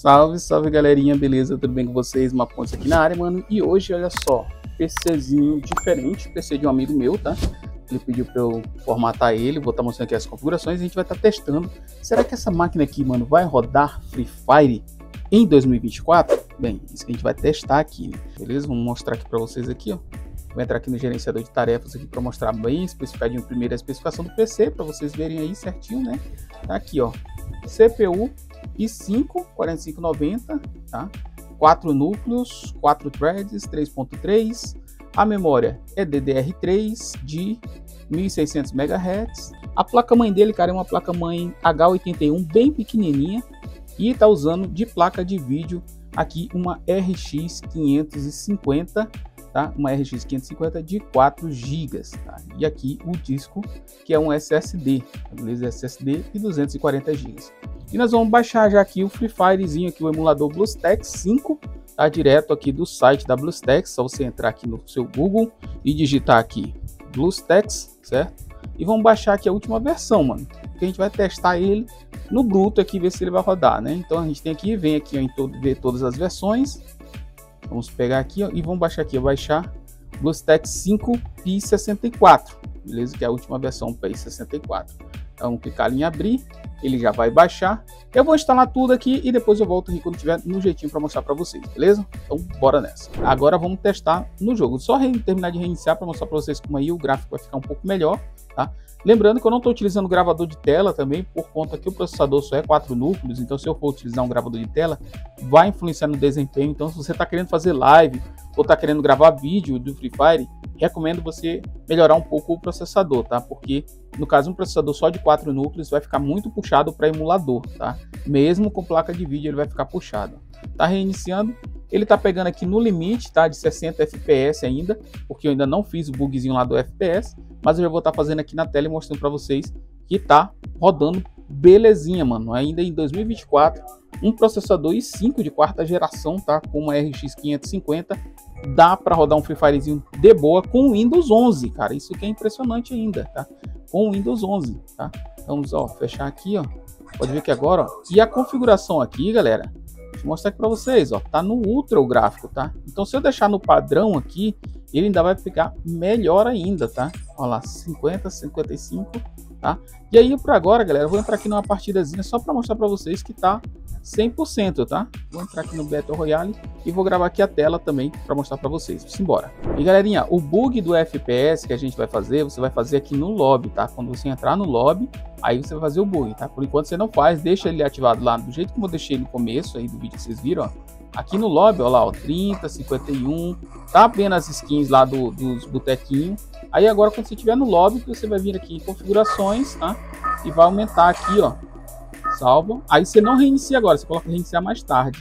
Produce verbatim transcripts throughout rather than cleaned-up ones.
Salve, salve galerinha, beleza? Tudo bem com vocês? Uma ponte aqui na área, mano. E hoje, olha só, PCzinho diferente, P C de um amigo meu, tá? Ele pediu pra eu formatar ele, vou estar mostrando aqui as configurações e a gente vai estar testando. Será que essa máquina aqui, mano, vai rodar Free Fire em dois mil e vinte e quatro? Bem, isso que a gente vai testar aqui, né? Beleza? Vamos mostrar aqui pra vocês aqui, ó. Vou entrar aqui no gerenciador de tarefas aqui para mostrar bem especificadinho primeiro a especificação do P C, para vocês verem aí certinho, né? Tá aqui, ó, C P U i cinco quarenta e cinco noventa, tá? quatro núcleos, quatro threads, três ponto três. A memória é D D R três de mil e seiscentos megahertz. A placa-mãe dele, cara, é uma placa-mãe H oitenta e um bem pequenininha e tá usando de placa de vídeo aqui uma R X quinhentos e cinquenta. Tá? Uma R X quinhentos e cinquenta de quatro gigas, tá? E aqui o disco que é um S S D, beleza? S S D e duzentos e quarenta gigas. E nós vamos baixar já aqui o Free Firezinho, aqui o emulador BlueStacks cinco, tá? Direto aqui do site da BlueStacks, só você entrar aqui no seu Google e digitar aqui BlueStacks, certo? E vamos baixar aqui a última versão, mano, que a gente vai testar ele no bruto aqui, ver se ele vai rodar, né? Então a gente tem aqui, vem aqui ó, em todo, ver todas as versões. Vamos pegar aqui ó, e vamos baixar aqui, ó, baixar BlueStacks cinco P I sessenta e quatro, beleza? Que é a última versão P I sessenta e quatro. Então vamos clicar em abrir, ele já vai baixar. Eu vou instalar tudo aqui e depois eu volto aqui quando tiver no jeitinho para mostrar para vocês, beleza? Então bora nessa. Agora vamos testar no jogo. Só terminar de reiniciar para mostrar para vocês como aí o gráfico vai ficar um pouco melhor, tá? Lembrando que eu não estou utilizando gravador de tela também, por conta que o processador só é quatro núcleos, então se eu for utilizar um gravador de tela, vai influenciar no desempenho. Então se você está querendo fazer live ou está querendo gravar vídeo do Free Fire, recomendo você melhorar um pouco o processador, tá? Porque no caso um processador só de quatro núcleos vai ficar muito puxado para emulador, tá? Mesmo com placa de vídeo ele vai ficar puxado. Tá reiniciando. Ele tá pegando aqui no limite, tá? De sessenta F P S ainda, porque eu ainda não fiz o bugzinho lá do F P S, mas eu já vou estar tá fazendo aqui na tela e mostrando para vocês que tá rodando belezinha, mano. Ainda em dois mil e vinte e quatro, um processador i cinco de quarta geração, tá? Com uma R X quinhentos e cinquenta, dá para rodar um Free Firezinho de boa com o Windows onze, cara. Isso que é impressionante ainda, tá? Com o Windows onze, tá? Vamos, ó, fechar aqui, ó. Pode ver que agora, ó. E a configuração aqui, galera, deixa eu mostrar aqui para vocês, ó, tá no ultra o gráfico, tá? Então se eu deixar no padrão aqui, ele ainda vai ficar melhor ainda, tá? Olha lá, cinquenta, cinquenta e cinco, tá? E aí por agora, galera, eu vou entrar aqui numa partidazinha só para mostrar para vocês que tá cem por cento, tá? Vou entrar aqui no Battle Royale e vou gravar aqui a tela também para mostrar para vocês. Simbora. E galerinha, o bug do F P S que a gente vai fazer, você vai fazer aqui no lobby, tá? Quando você entrar no lobby, aí você vai fazer o bug, tá? Por enquanto você não faz, deixa ele ativado lá do jeito que eu deixei no começo aí do vídeo que vocês viram, ó. Aqui no lobby, ó lá, ó, trinta, cinquenta e um, tá vendo as skins lá do, dos botequinhos. Aí agora quando você estiver no lobby, você vai vir aqui em configurações, tá? E vai aumentar aqui, ó, salva. Aí você não reinicia agora, você coloca reiniciar mais tarde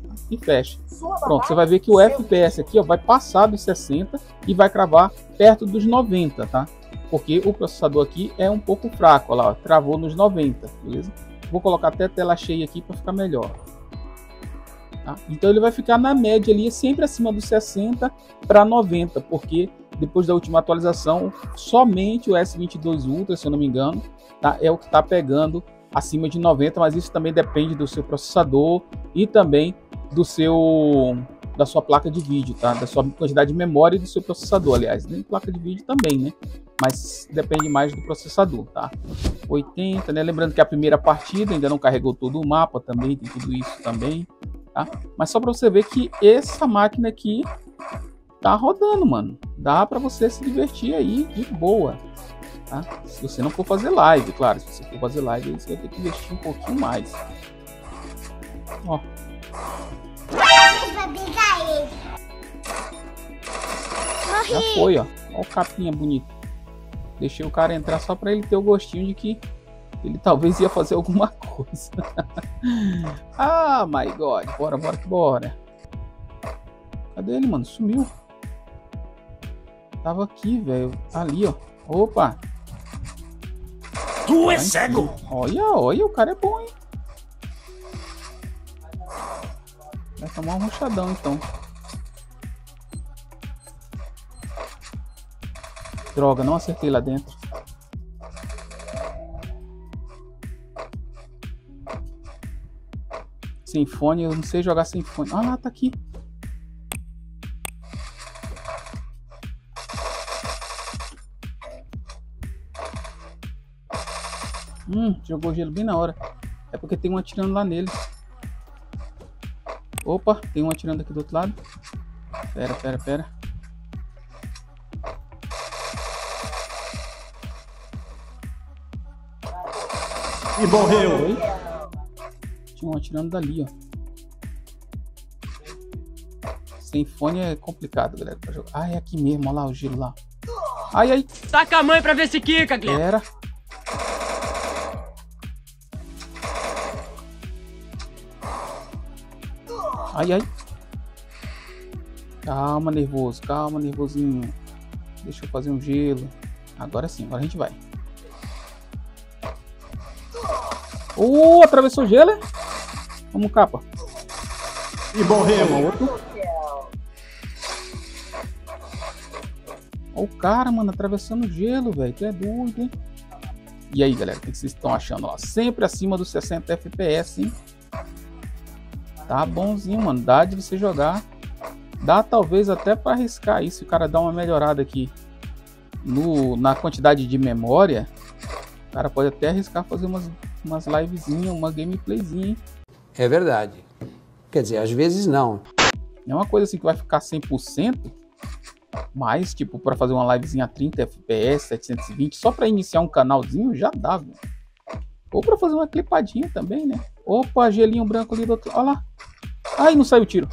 e fecha. Pronto, você vai ver que o F P S aqui, ó, vai passar dos sessenta e vai cravar perto dos noventa, tá? Porque o processador aqui é um pouco fraco, ó lá, ó, travou nos noventa, beleza? Vou colocar até a tela cheia aqui para ficar melhor. Tá? Então ele vai ficar na média ali, sempre acima dos sessenta para noventa, porque depois da última atualização, somente o S vinte e dois Ultra, se eu não me engano, tá, é o que está pegando acima de noventa, mas isso também depende do seu processador e também do seu da sua placa de vídeo, tá? Da sua quantidade de memória e do seu processador, aliás, nem placa de vídeo também, né? Mas depende mais do processador, tá? oitenta, né? Lembrando que a primeira partida ainda não carregou todo o mapa também, tem tudo isso também, tá? Mas só para você ver que essa máquina aqui tá rodando, mano. Dá para você se divertir aí de boa, tá? Se você não for fazer live, claro, se você for fazer live, aí você vai ter que investir um pouquinho mais. Ó. Já foi, ó. Ó o capinha bonito. Deixei o cara entrar só para ele ter o gostinho de que ele talvez ia fazer alguma coisa. Ah, my God. Bora, bora que bora. Cadê ele, mano? Sumiu. Tava aqui, velho. Ali, ó. Opa. Tu é cego? Olha, olha. O cara é bom, hein? Vai tomar um rochadão, então. Droga, não acertei lá dentro. sem fone, eu não sei jogar sem fone. Ah lá, tá aqui. Hum, jogou gelo bem na hora. É porque tem um atirando lá nele. Opa, tem um atirando aqui do outro lado. Pera, pera, pera. E morreu. Oi? Tinha um atirando dali, ó. Sem fone é complicado, galera, pra jogar. Ah, é aqui mesmo, olha lá o gelo lá. Ai, ai. Taca a mãe pra ver se quica, Guilherme. Pera. Ai, ai. Calma, nervoso. Calma, nervosinho. Deixa eu fazer um gelo. Agora sim, agora a gente vai. Uh, atravessou o gelo, é? Vamos, capa. E morreu. Toma outro. Olha o cara, mano, atravessando o gelo, velho. Tu é doido, hein? E aí, galera, o que vocês estão achando? Ó, sempre acima dos sessenta F P S, hein? Tá bonzinho, mano. Dá de você jogar. Dá talvez até para arriscar isso. Se o cara dá uma melhorada aqui no, na quantidade de memória, o cara pode até arriscar fazer umas, umas livezinhas, uma gameplayzinha, hein? É verdade. Quer dizer, às vezes não. Não é uma coisa assim que vai ficar cem por cento, mas tipo, para fazer uma livezinha a trinta F P S, setecentos e vinte, só para iniciar um canalzinho já dá, velho. Ou para fazer uma clipadinha também, né? Opa, gelinho branco ali do outro. Olha lá. Ai, não saiu o tiro.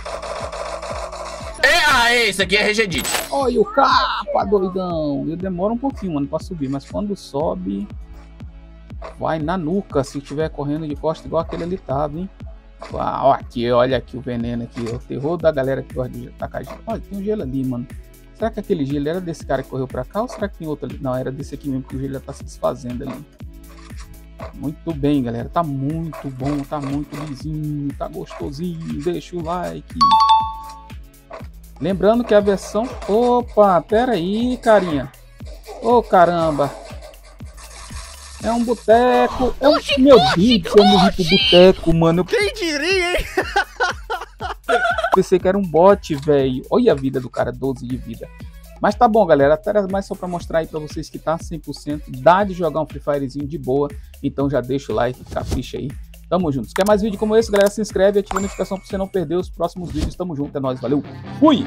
É, ah, esse aqui é Regedite. Olha o capa, doidão. Ele demora um pouquinho, mano, pra subir. Mas quando sobe, vai na nuca. Se estiver correndo de costa igual aquele ali tava, hein? Uau, aqui, olha aqui o veneno aqui. É o terror da galera que gosta de tacar gelo. Olha, tem um gelo ali, mano. Será que aquele gelo era desse cara que correu pra cá? Ou será que tem outro ali? Não, era desse aqui mesmo, que o gelo já tá se desfazendo ali. Muito bem, galera. Tá muito bom, tá muito lisinho, tá gostosinho. Deixa o like. Lembrando que a versão... Opa, pera aí, carinha. Ô, caramba. É um boteco. É um... Oxi, Meu oxi, Deus, eu morri pro boteco, mano. Quem diria, hein? Eu pensei que era um bot, velho. Olha a vida do cara, doze de vida. Mas tá bom, galera. Até era mais só pra mostrar aí pra vocês que tá cem por cento. Dá de jogar um Free Firezinho de boa. Então já deixa o like, capricha aí. Tamo junto. Se quer mais vídeo como esse, galera, se inscreve e ativa a notificação pra você não perder os próximos vídeos. Tamo junto, é nóis, valeu. Fui!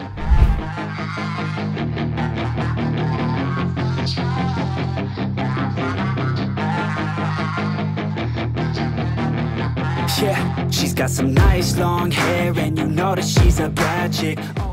Yeah, she's got some nice long hair and you know that she's a bad chick.